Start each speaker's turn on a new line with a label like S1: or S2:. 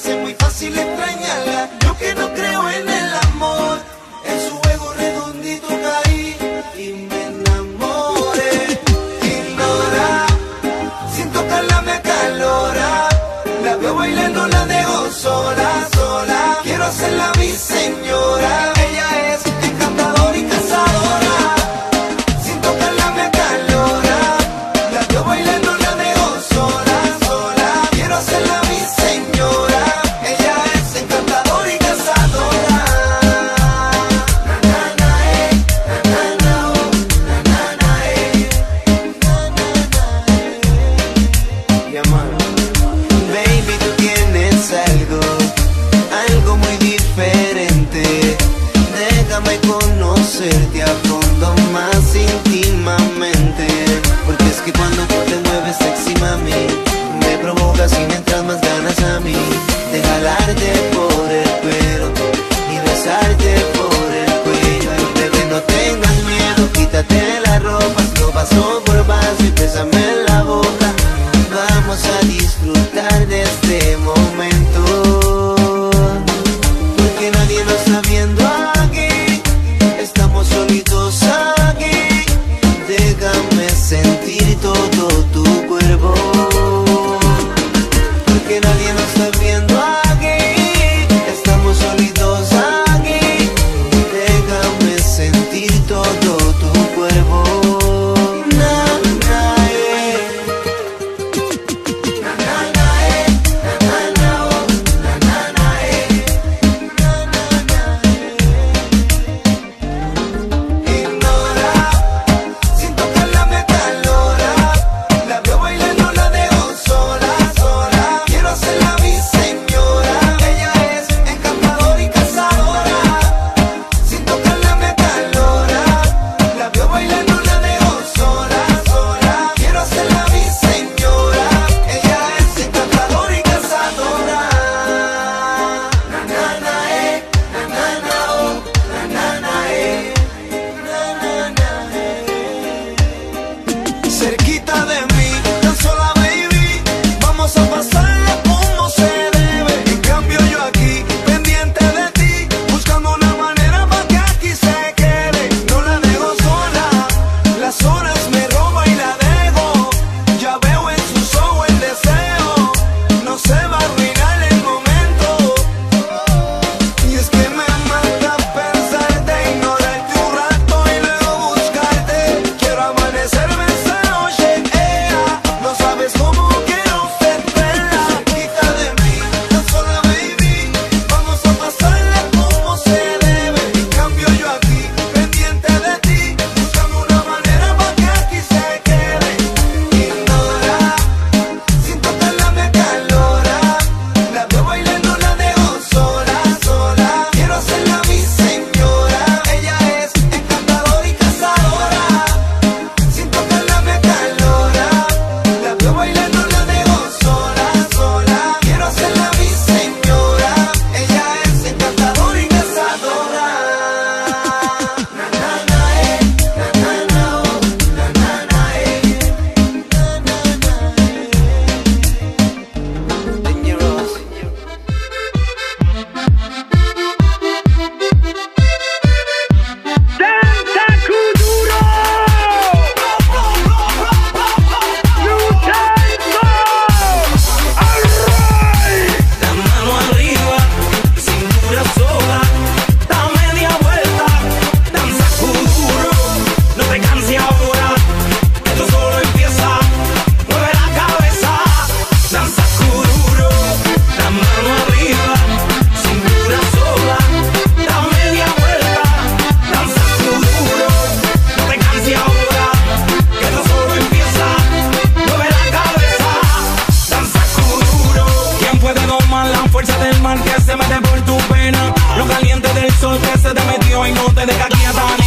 S1: hace muy fácil extrañarla. Yo que no creo en el amor, en su juego redondito caí y me enamoré. Ignora, sin tocarla me acalora. La veo bailando, la dejo sola, sola. Quiero hacerla mi señora. Ella es encantadora y cazadora. Sin tocarla me acalora. La veo bailando, la dejo sola, sola. Quiero hacerla mi señora. Ella es encantadora y cazadora. Na na na na na oh, na na na na Baby, tú tienes algo muy diferente. Déjame conocerte a fondo, más íntimamente. Porque es que cuando tú te mueves sexy, mami, me provocas y me entran más ganas a mí de jalarte por el pelo y besarte por el cuello. Ay, bebé, no tengas miedo, quítate la ropa, lo paso por vaso y bésame en la boca. Vamos a disfrutar de este momento, porque nadie nos está viendo aquí. Estamos solitos aquí. Déjame sentir todo tu cuerpo, porque nadie nos está viendo aquí. Estamos solitos aquí. Déjame sentir todo tu cuerpo. Cerquita de mí, tan sola baby, vamos a pasarla como se debe. En cambio yo aquí, pendiente de ti, buscando una manera para que aquí se quede. No la dejo sola, las horas me roba y la dejo. Ya veo en sus ojos el deseo, no se va a arruinar el momento. Y es que me mata pensarte, ignorarte un rato y luego buscarte. Quiero amanecerme
S2: que se mete por tu pena, lo caliente del sol que se te metió y no te deja quieta.